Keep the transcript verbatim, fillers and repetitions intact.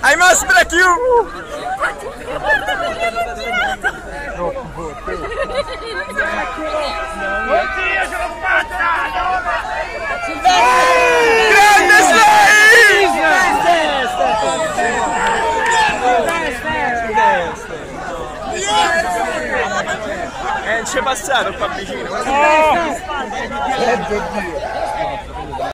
I must break you! Oddio, ce l'ho fatta! Grande slice! Eh, non c'è passato qua vicino. Oh!